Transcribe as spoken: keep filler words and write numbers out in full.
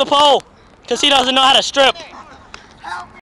the pole because he doesn't know how to strip.